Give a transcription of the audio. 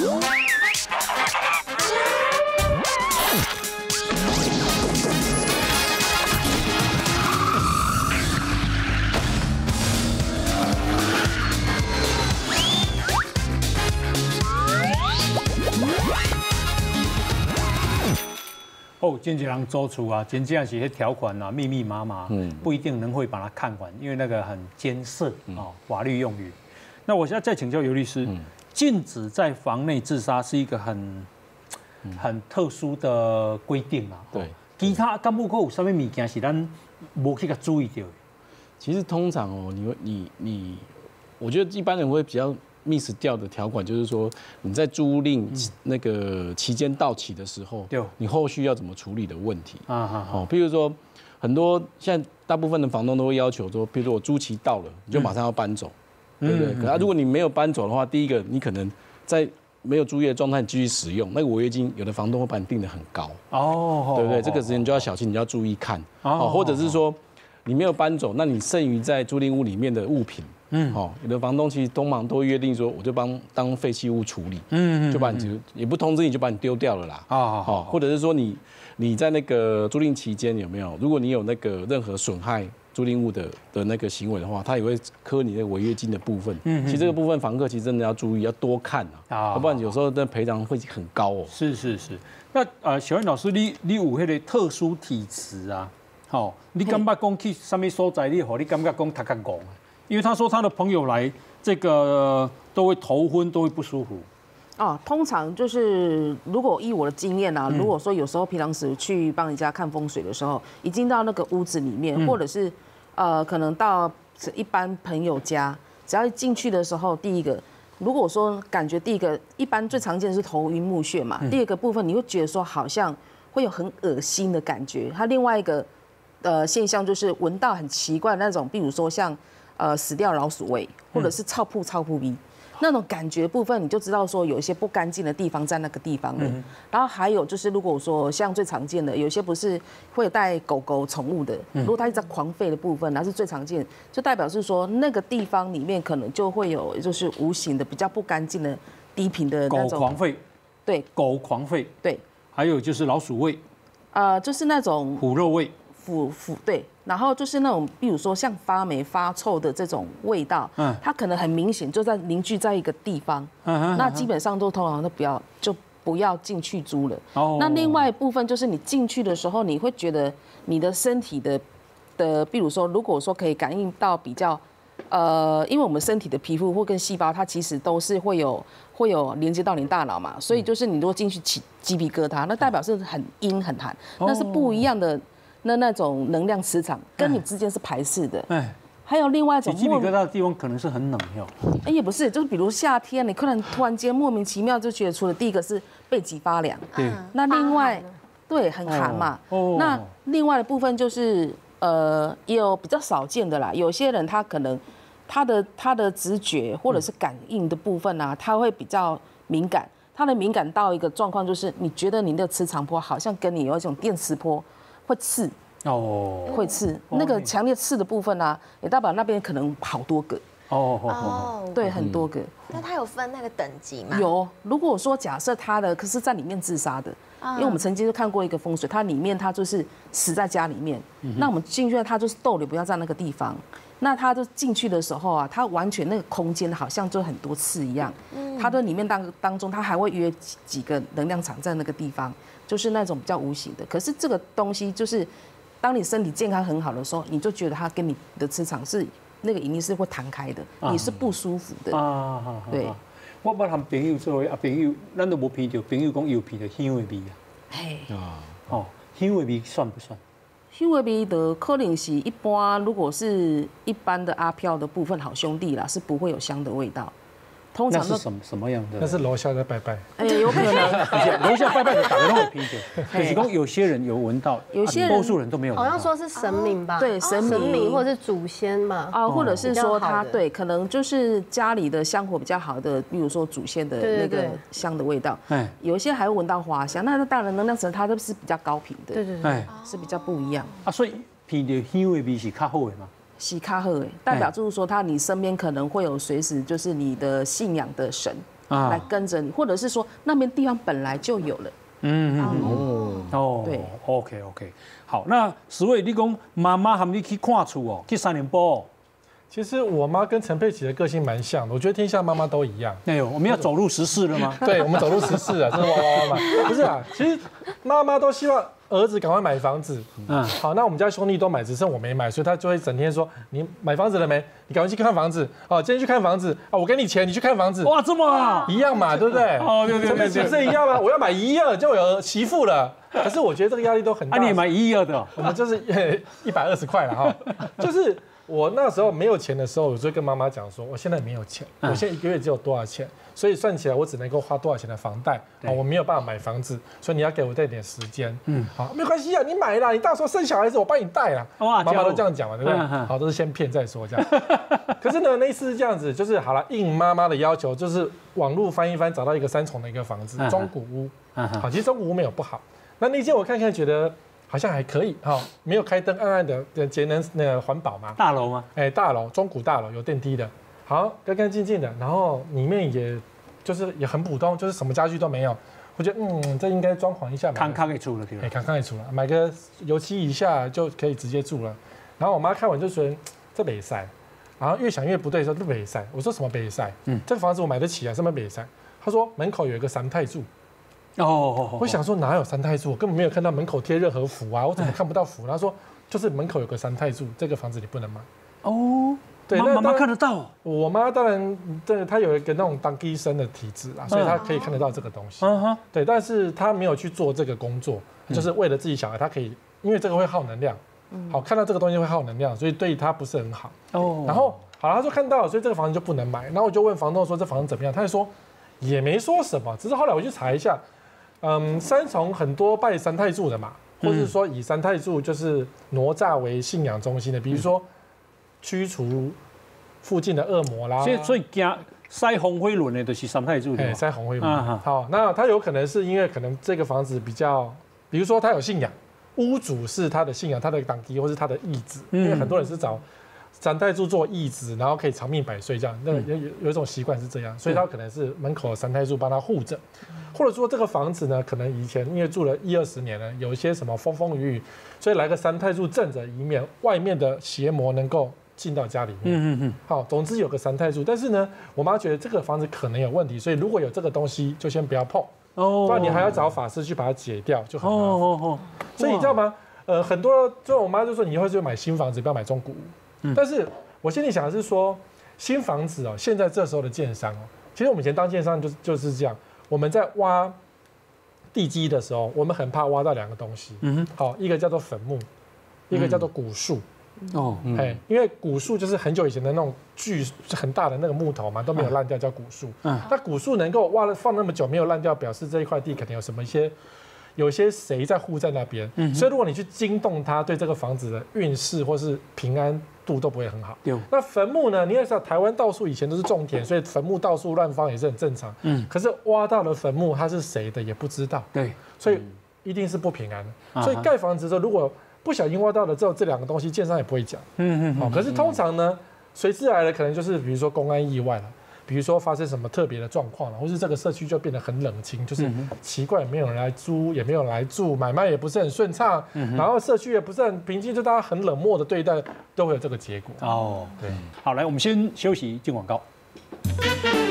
哦，经纪人做出啊，真正是迄条款啊，密密麻麻，不一定能会把它看完，因为那个很艰涩啊，法律用语。那我现在再请教尤律师，禁止在房内自杀是一个很特殊的规定啊。对，其他敢不过有什么物件是咱无去甲注意到的？ 其实通常哦，我觉得一般人会比较miss 掉的条款就是说，你在租赁那个期间到期的时候，你后续要怎么处理的问题哦，譬如说，很多现在大部分的房东都会要求说，譬如说我租期到了，你就马上要搬走，对不对？可是如果你没有搬走的话，第一个你可能在没有租约的状态继续使用，那个违约金有的房东会把你定得很高哦，对不对？这个时间你就要小心，你就要注意看哦，或者是说你没有搬走，那你剩余在租赁屋里面的物品。有的房东其实通常都会约定说，我就当废弃物处理，就把你也不通知你就把你丢掉了啦，或者是说你在那个租赁期间有没有，如果你有那个任何损害租赁物的那个行为的话，他也会科你那个违约金的部分。其实这个部分房客其实真的要注意，要多看啊，要不然有时候的赔偿会很高哦。 是。那小燕老师，你有迄个特殊体质啊？好，你感觉讲去什么所在，你感觉讲他较戆？因为他说他的朋友来，这个都会头昏，都会不舒服。 哦，通常就是如果依我的经验啊，如果说有时候平常时去帮人家看风水的时候，已经到那个屋子里面，或者是可能到一般朋友家，只要一进去的时候，第一个，如果说感觉第一个一般最常见的是头晕目眩嘛，第二个部分你会觉得说好像会有很恶心的感觉，它另外一个现象就是闻到很奇怪的那种，比如说像死掉老鼠味，或者是臭扑鼻那种感觉部分，你就知道说有一些不干净的地方在那个地方了。然后还有就是，如果说像最常见的，有些不是会带狗狗宠物的，如果它一直在狂吠的部分，那是最常见，就代表是说那个地方里面可能就会有就是无形的比较不干净的低频的那种狗狂吠， 对， 狗狂吠， 对， 还有就是老鼠味， 就是那种腐肉味。 对，然后就是那种，比如说像发霉发臭的这种味道，它可能很明显就在凝聚在一个地方，那基本上通常都不要进去租了。那另外一部分就是你进去的时候，你会觉得你的身体的，比如说如果说可以感应到比较，因为我们身体的皮肤或跟细胞，它其实都是会有连接到你大脑嘛，所以就是你如果进去起鸡皮疙瘩，那代表是很阴很寒，那是不一样的。那种能量磁场跟你之间是排斥的，还有另外一种鸡皮疙瘩的地方可能是很冷哟。 也不是，就是比如夏天，你可能突然间莫名其妙就觉得，除了第一个是背脊发凉， 对， 那另外对很寒嘛，那另外的部分就是也有比较少见的啦，有些人他可能他的直觉或者是感应的部分啊，他会比较敏感，他的敏感到一个状况就是你觉得你的磁场波好像跟你有一种电磁波。会刺会刺，那个强烈刺的部分啊，也代表那边可能好多个对，很多个。 那它有分那个等级吗？ 有，如果说假设他的可是在里面自杀的，因为我们曾经就看过一个风水，它里面它就是死在家里面，那我们进去它就是逗留不要在那个地方，那他就进去的时候啊，他完全那个空间好像就很多刺一样，他的里面当中他还会约几个能量场在那个地方。就是那种比较无形的，可是这个东西就是，当你身体健康很好的时候，你就觉得它跟你的磁场是那个引力是会弹开的，你是不舒服的。对。 我捌和朋友做朋友，咱都无闻到朋友讲有闻到香的味啊。 嘿。 香的味算不算？ 香的味的可能是一般，如果是一般的阿飘的部分好兄弟啦，是不会有香的味道。通常那是什么样的？ 那是楼下在拜拜。 有可能。 楼下拜拜的打个冷啤酒，就是讲有些人有闻到， 有些人多数人都没有闻到。 好像说是神明吧？ 对，神明或者是祖先嘛。 或者是说他对，可能就是家里的香火比较好的，比如说祖先的那个香的味道。有一些还会闻到花香，那当然能量层它都是比较高频的。 对， 是比较不一样。 所以闻到香的味是较好的嘛？ 喜卡赫代表就是说，你身边可能会有随时就是你的信仰的神来跟着你，或者是说那边地方本来就有了。 对 ，OK， 好，那石伟，你讲妈妈喊你去看厝哦，去3年波。 其实我妈跟陈佩琪的个性蛮像的，我觉得天下妈妈都一样。 哎呦，我们要走入14了吗？ 对，我们走入14了，这是哇哇哇嘛？不是啊，其实妈妈都希望儿子赶快买房子。好，那我们家兄弟都买，只剩我没买，所以他就会整天说：“你买房子了没？你赶快去看房子。哦，今天去看房子啊，我给你钱，你去看房子。” 哇，这么好， 一样嘛，对不对？ 哦，对， 陈佩琪是一样吗？我要买1亿2就有媳妇了。可是我觉得这个压力都很大。 你也买1亿2的？ 我们就是120块了哈，就是。我那时候没有钱的时候，我就跟妈妈讲说，我现在没有钱，我现在1个月只有多少钱，所以算起来我只能够花多少钱的房贷，我没有办法买房子，所以你要给我这点时间，好，没关系啊，你买啦，你到时候生小孩子我帮你带啦，妈妈都这样讲嘛，对不对？好，都是先骗再说这样。可是呢，那一次是这样子，就是好了，应妈妈的要求，就是网络翻一翻，找到一个3重的一个房子，中古屋，好，其实中古屋没有不好，那间我看看觉得。好像还可以哈，没有开灯，暗暗的，节能那个环保嘛。 大楼吗？ 大楼，中古大楼有电梯的，好，干干净净的，然后里面也很普通，就是什么家具都没有。我觉得这应该装潢一下嘛。 康也出了，对吧？ 康也出了，买个油漆一下就可以直接住了。然后我妈看完就说这没塞，然后越想越不对，说这没塞。我说什么没塞？这个房子我买得起啊，什么没塞？她说门口有一个3太柱。我想说哪有3太柱，我根本没有看到门口贴任何符啊，我怎么看不到符？他说就是门口有个3太柱，这个房子你不能买。对，妈妈看得到。 我妈当然，她有一个那种当医生的体质啊，所以她可以看得到这个东西。对，但是她没有去做这个工作，就是为了自己小孩，她可以，因为这个会耗能量。好，看到这个东西会耗能量，所以对她不是很好。然后好，她就看到了，所以这个房子就不能买。然后我就问房东说这房子怎么样，他就说也没说什么，只是后来我去查一下。3重很多拜3太柱的嘛，或者是说以3太柱就是哪吒为信仰中心的，比如说驱除附近的恶魔啦。 所以塞红灰轮的都是3太柱的。 塞红灰轮。好，那他有可能是因为可能这个房子比较，比如说他有信仰，屋主是他的信仰，他的党基或是他的义子，因为很多人是找3太柱做义子，然后可以长命百岁这样。那有一种习惯是这样，所以他可能是门口的3太柱帮他护着。或者说这个房子呢，可能以前因为住了10-20年了，有一些什么风风雨雨，所以来个3太柱镇着，以免外面的邪魔能够进到家里面。好，总之有个3太柱，但是呢，我妈觉得这个房子可能有问题，所以如果有这个东西，就先不要碰，不然你还要找法师去把它解掉，就很麻烦。所以你知道吗？很多就我妈就说你以后就买新房子，不要买中古屋。但是我心里想的是说，新房子现在这时候的建商其实我们以前当建商就是这样。我们在挖地基的时候，我们很怕挖到2个东西。好，一个叫做坟墓，一个叫做古树。因为古树就是很久以前的那种很大的那个木头嘛，都没有烂掉，叫古树。那古树能够挖了放那么久没有烂掉，表示这一块地肯定有什么有些谁在护在那边。所以如果你去惊动它，对这个房子的运势或是平安度都不会很好。那坟墓呢？你也知道，台湾到处以前都是种田，所以坟墓到处乱放也是很正常。可是挖到了坟墓，它是谁的也不知道。对，所以一定是不平安的。所以盖房子的时候，如果不小心挖到了之后，这2个东西，建商也不会讲。可是通常呢，随之来的可能就是比如说公安意外了。比如说发生什么特别的状况了，或是这个社区就变得很冷清，就是奇怪，没有人来租，也没有人来住，买卖也不是很顺畅，然后社区也不是很平静，就大家很冷漠的对待，都会有这个结果。 对，好，来，我们先休息，进广告。